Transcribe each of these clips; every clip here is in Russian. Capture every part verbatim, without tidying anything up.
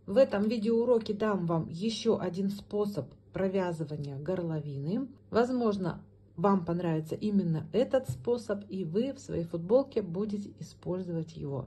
В этом видеоуроке дам вам еще один способ провязывания горловины. Возможно, вам понравится именно этот способ, и вы в своей футболке будете использовать его.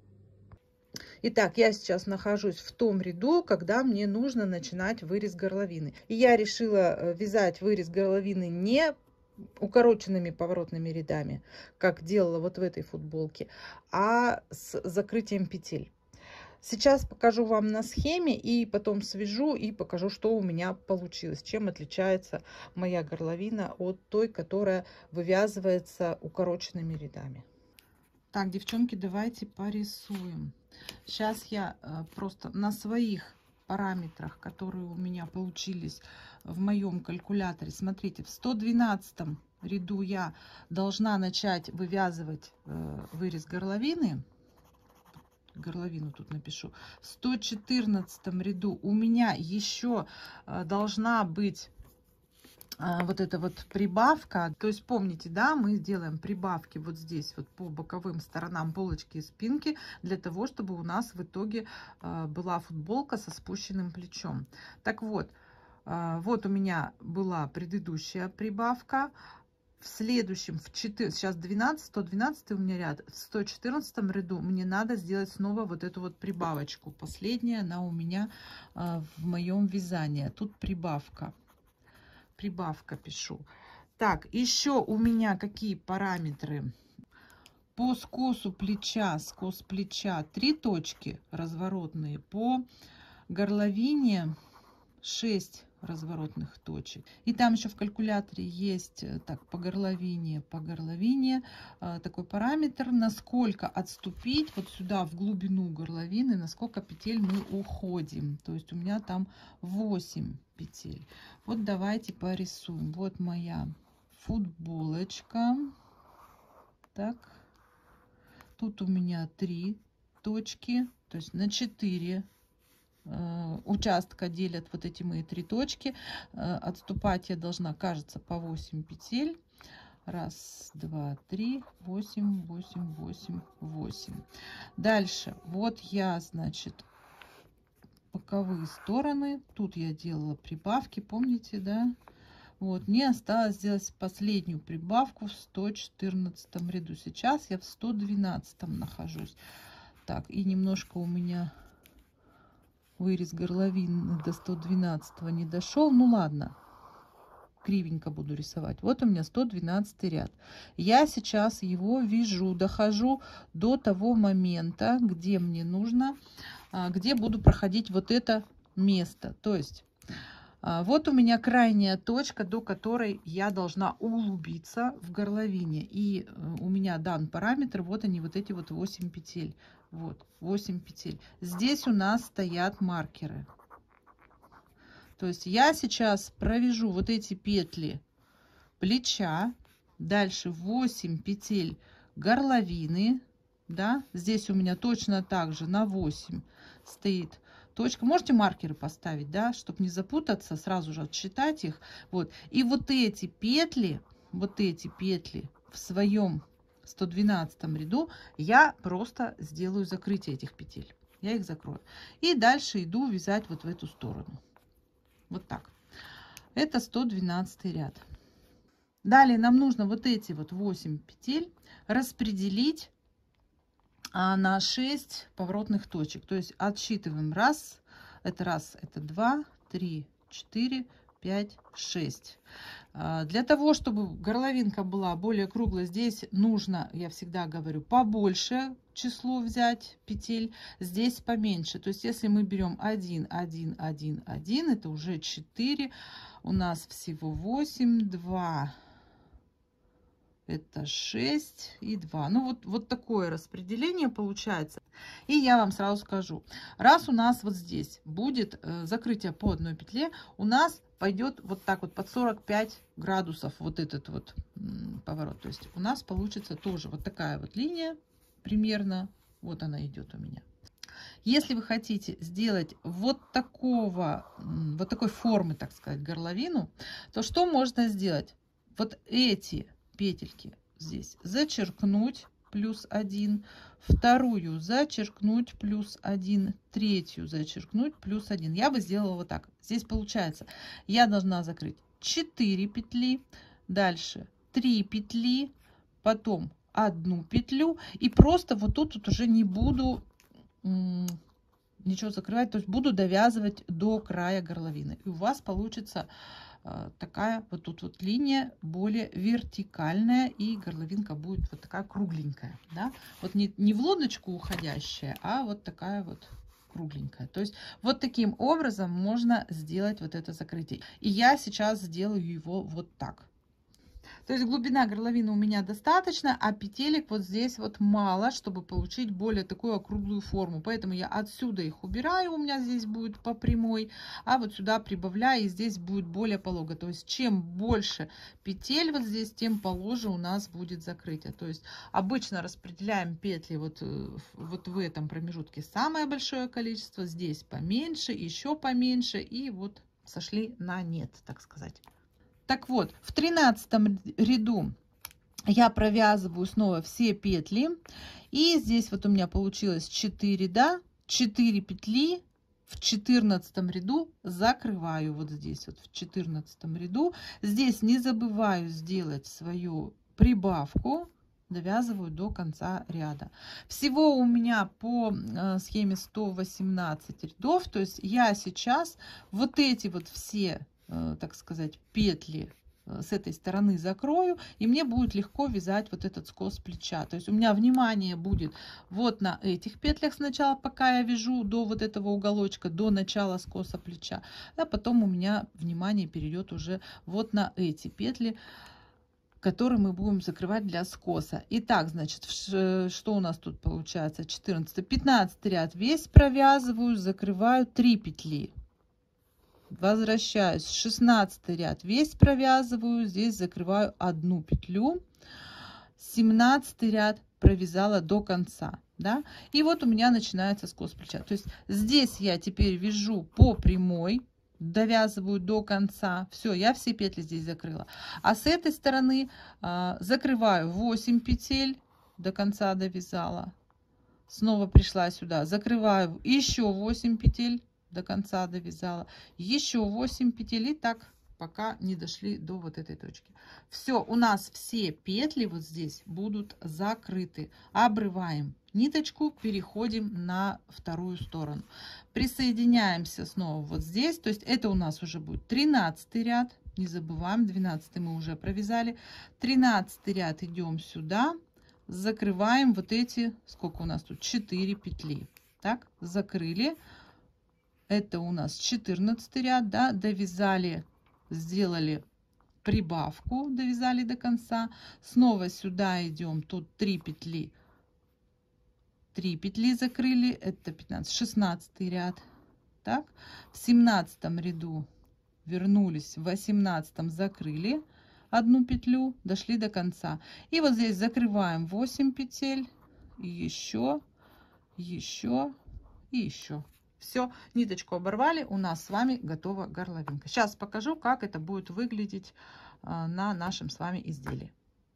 Итак, я сейчас нахожусь в том ряду, когда мне нужно начинать вырез горловины. И я решила вязать вырез горловины не укороченными поворотными рядами, как делала вот в этой футболке, а с закрытием петель. Сейчас покажу вам на схеме и потом свяжу и покажу, что у меня получилось, чем отличается моя горловина от той, которая вывязывается укороченными рядами. Так, девчонки, давайте порисуем. Сейчас я просто на своих параметрах, которые у меня получились в моем калькуляторе, смотрите, в сто двенадцатом ряду я должна начать вывязывать вырез горловины. Горловину тут напишу. В сто четырнадцатом ряду у меня еще должна быть вот эта вот прибавка. То есть помните, да, мы сделаем прибавки вот здесь вот по боковым сторонам полочки и спинки, для того чтобы у нас в итоге была футболка со спущенным плечом. Так вот, вот у меня была предыдущая прибавка. В следующем, в четыре, сейчас двенадцать, сто двенадцать у меня ряд, в сто четырнадцатом ряду мне надо сделать снова вот эту вот прибавочку. Последняя она у меня а, в моем вязании. Тут прибавка. Прибавка пишу. Так, еще у меня какие параметры? По скосу плеча, скос плеча три точки разворотные. По горловине шесть разворотных точек. И там еще в калькуляторе есть так по горловине, по горловине э, такой параметр, насколько отступить вот сюда в глубину горловины, насколько петель мы уходим. То есть у меня там восемь петель. Вот давайте порисуем. Вот моя футболочка. Так. Тут у меня три точки, то есть на четыре участка делят вот эти мои три точки. Отступать я должна, кажется, по восемь петель. Раз, два, три, восемь, восемь, восемь, восемь. Дальше, вот я, значит, боковые стороны. Тут я делала прибавки, помните, да? Вот, мне осталось сделать последнюю прибавку в сто четырнадцатом ряду. Сейчас я в сто двенадцатом нахожусь. Так, и немножко у меня вырез горловины до сто двенадцатого не дошел. Ну ладно, кривенько буду рисовать. Вот у меня сто двенадцатый ряд. Я сейчас его вяжу, дохожу до того момента, где мне нужно, где буду проходить вот это место. То есть вот у меня крайняя точка, до которой я должна углубиться в горловине. И у меня дан параметр, вот они, вот эти вот восемь петель. Вот, восемь петель. Здесь у нас стоят маркеры. То есть я сейчас провяжу вот эти петли плеча. Дальше восемь петель горловины. Да, здесь у меня точно так же на восемь стоит точка. Можете маркеры поставить, да, чтобы не запутаться, сразу же отсчитать их. Вот. И вот эти петли, вот эти петли в своем сто двенадцатом ряду я просто сделаю закрытие этих петель. Я их закрою. И дальше иду вязать вот в эту сторону. Вот так. Это сто двенадцатый ряд. Далее нам нужно вот эти вот восемь петель распределить на шесть поворотных точек. То есть отсчитываем раз, это раз, это два, три, четыре, пять, шесть. Для того, чтобы горловинка была более круглой, здесь нужно, я всегда говорю, побольше число взять петель, здесь поменьше. То есть если мы берем один, один, один, один, это уже четыре, у нас всего восемь, два. Это шесть и два. Ну, вот, вот такое распределение получается. И я вам сразу скажу. Раз у нас вот здесь будет э, закрытие по одной петле, у нас пойдет вот так вот под сорок пять градусов вот этот вот поворот. То есть у нас получится тоже вот такая вот линия примерно. Вот она идет у меня. Если вы хотите сделать вот такого, вот такой формы, так сказать, горловину, то что можно сделать? Вот эти петельки здесь зачеркнуть плюс один, вторую зачеркнуть, плюс один, третью зачеркнуть, плюс один. Я бы сделала вот так. Здесь получается, я должна закрыть четыре петли, дальше три петли, потом одну петлю, и просто вот тут вот уже не буду ничего закрывать, то есть буду довязывать до края горловины, и у вас получится э, такая вот тут вот линия более вертикальная, и горловинка будет вот такая кругленькая, да, вот не, не в лодочку уходящая, а вот такая вот кругленькая. То есть вот таким образом можно сделать вот это закрытие, и я сейчас сделаю его вот так. То есть глубина горловины у меня достаточно, а петелек вот здесь вот мало, чтобы получить более такую округлую форму. Поэтому я отсюда их убираю, у меня здесь будет по прямой, а вот сюда прибавляю, и здесь будет более полого. То есть чем больше петель вот здесь, тем положе у нас будет закрытие. То есть обычно распределяем петли вот, вот в этом промежутке самое большое количество, здесь поменьше, еще поменьше, и вот сошли на нет, так сказать. Так вот, в тринадцатом ряду я провязываю снова все петли, и здесь вот у меня получилось четыре ряда, четыре петли. В четырнадцатом ряду закрываю вот здесь вот в четырнадцатом ряду. Здесь не забываю сделать свою прибавку, довязываю до конца ряда. Всего у меня по схеме сто восемнадцать рядов, то есть я сейчас вот эти вот все, так сказать, петли с этой стороны закрою, и мне будет легко вязать вот этот скос плеча. То есть у меня внимание будет вот на этих петлях сначала, пока я вяжу до вот этого уголочка, до начала скоса плеча, а потом у меня внимание перейдет уже вот на эти петли, которые мы будем закрывать для скоса. Итак, значит, что у нас тут получается? четырнадцатый, пятнадцатый ряд весь провязываю, закрываю три петли. Возвращаюсь, шестнадцатый ряд весь провязываю, здесь закрываю одну петлю, семнадцатый ряд провязала до конца, да, и вот у меня начинается скос плеча. То есть здесь я теперь вяжу по прямой, довязываю до конца, все, я все петли здесь закрыла, а с этой стороны а, закрываю восемь петель, до конца довязала, снова пришла сюда, закрываю еще восемь петель, до конца довязала, еще восемь петель, и так пока не дошли до вот этой точки. Все, у нас все петли вот здесь будут закрыты. Обрываем ниточку, переходим на вторую сторону, присоединяемся снова вот здесь, то есть это у нас уже будет тринадцатый ряд, не забываем, двенадцатый мы уже провязали, тринадцатый ряд, идем сюда, закрываем вот эти, сколько у нас тут, четыре петли, так, закрыли. Это у нас четырнадцатый ряд, да, довязали, сделали прибавку, довязали до конца. Снова сюда идем, тут три петли, три петли закрыли, это пятнадцатый, шестнадцатый ряд. Так, в семнадцатом ряду вернулись, в восемнадцатом закрыли одну петлю, дошли до конца. И вот здесь закрываем восемь петель, еще, еще и еще. Все, ниточку оборвали, у нас с вами готова горловинка. Сейчас покажу, как это будет выглядеть на нашем с вами изделии.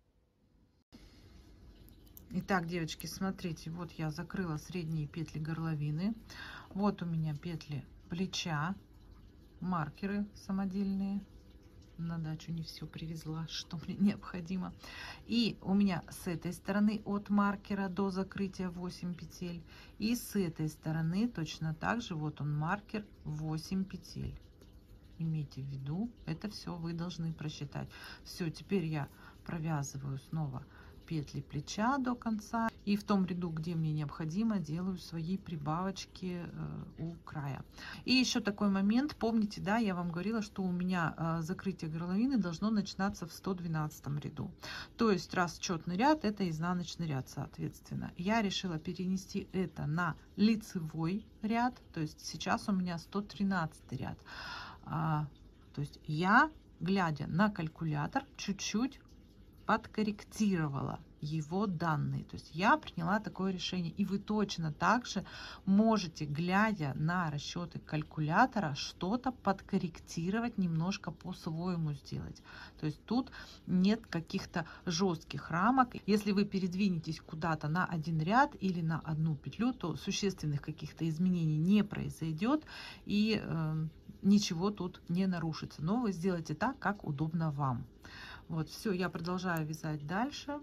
Итак, девочки, смотрите, вот я закрыла средние петли горловины. Вот у меня петли плеча, маркеры самодельные. На дачу не все привезла, что мне необходимо. И у меня с этой стороны от маркера до закрытия восемь петель. И с этой стороны точно так же, вот он маркер, восемь петель. Имейте в виду, это все вы должны просчитать. Все, теперь я провязываю снова петли плеча до конца, и в том ряду, где мне необходимо, делаю свои прибавочки э, у края. И еще такой момент, помните, да, я вам говорила, что у меня э, закрытие горловины должно начинаться в сто двенадцатом ряду, то есть расчетный ряд — это изнаночный ряд, соответственно. Я решила перенести это на лицевой ряд, то есть сейчас у меня сто тринадцатый ряд. А, то есть я, глядя на калькулятор, чуть-чуть подкорректировала. его данные. То есть я приняла такое решение, и вы точно так же можете, глядя на расчеты калькулятора, что-то подкорректировать, немножко по-своему сделать. То есть тут нет каких-то жестких рамок. Если вы передвинетесь куда-то на один ряд или на одну петлю, то существенных каких-то изменений не произойдет, и э, ничего тут не нарушится. Но вы сделаете так, как удобно вам. Вот, все, я продолжаю вязать дальше.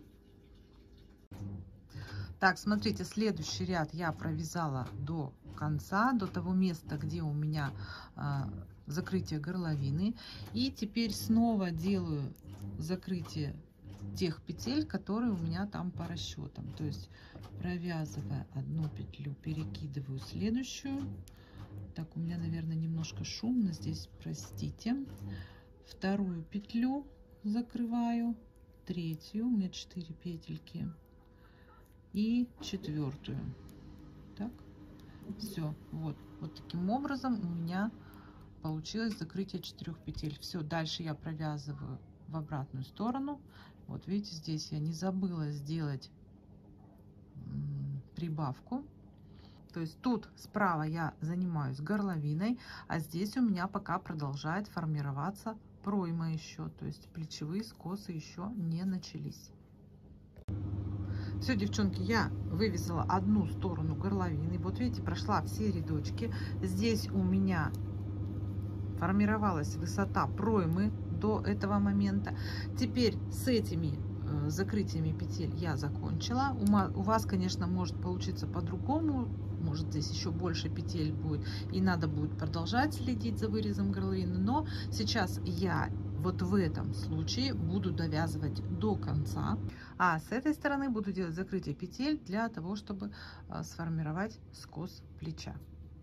Так, смотрите, следующий ряд я провязала до конца, до того места, где у меня а, закрытие горловины. И теперь снова делаю закрытие тех петель, которые у меня там по расчетам. То есть, провязывая одну петлю, перекидываю следующую. Так, у меня, наверное, немножко шумно здесь, простите. Вторую петлю закрываю, третью, у меня четыре петельки, и четвертую. Так, все, вот, вот таким образом у меня получилось закрытие четырех петель. Все, дальше я провязываю в обратную сторону. Вот видите, здесь я не забыла сделать прибавку. То есть тут справа я занимаюсь горловиной, а здесь у меня пока продолжает формироваться пройма еще, то есть плечевые скосы еще не начались. Все, девчонки, я вывязала одну сторону горловины. Вот видите, прошла все рядочки. Здесь у меня формировалась высота проймы до этого момента. Теперь с этими э, закрытиями петель я закончила. У, у вас, конечно, может получиться по-другому. Может, здесь еще больше петель будет, и надо будет продолжать следить за вырезом горловины. Но сейчас я вот в этом случае буду довязывать до конца, а с этой стороны буду делать закрытие петель для того, чтобы сформировать скос плеча.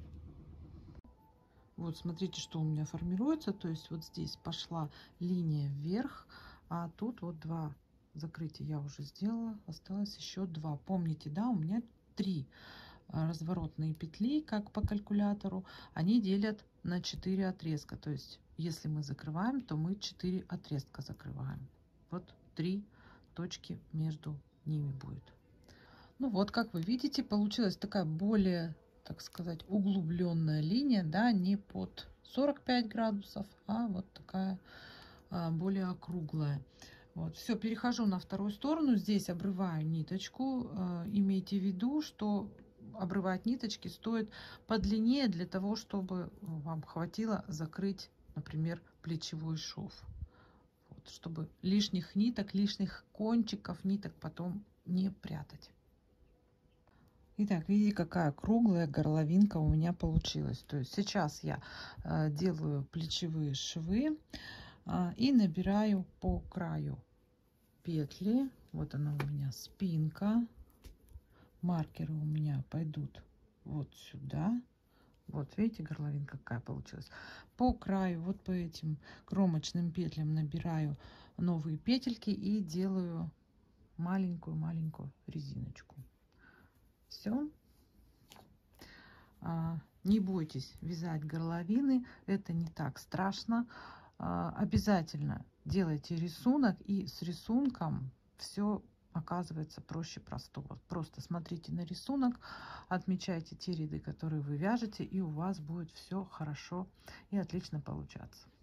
Вот смотрите, что у меня формируется. То есть вот здесь пошла линия вверх, а тут вот два закрытия я уже сделала, осталось еще два. Помните, да, у меня три разворотные петли, как по калькулятору, они делят на четыре отрезка. То есть если мы закрываем, то мы четыре отрезка закрываем. Вот три точки между ними будет. Ну вот, как вы видите, получилась такая более, так сказать, углубленная линия, да, не под сорок пять градусов, а вот такая а, более округлая. Вот, все, перехожу на вторую сторону. Здесь обрываю ниточку. А, имейте в виду, что обрывать ниточки стоит подлиннее, для того, чтобы вам хватило закрыть, например, плечевой шов. Вот, чтобы лишних ниток, лишних кончиков ниток потом не прятать. Итак, видите, какая круглая горловинка у меня получилась. То есть сейчас я э, делаю плечевые швы э, и набираю по краю петли. Вот она у меня спинка. Маркеры у меня пойдут вот сюда. Вот видите, горловинка какая получилась. По краю, вот по этим кромочным петлям набираю новые петельки и делаю маленькую-маленькую резиночку. Все. Не бойтесь вязать горловины, это не так страшно. Обязательно делайте рисунок, и с рисунком все оказывается проще простого. Просто смотрите на рисунок, отмечайте те ряды, которые вы вяжете, и у вас будет все хорошо и отлично получаться.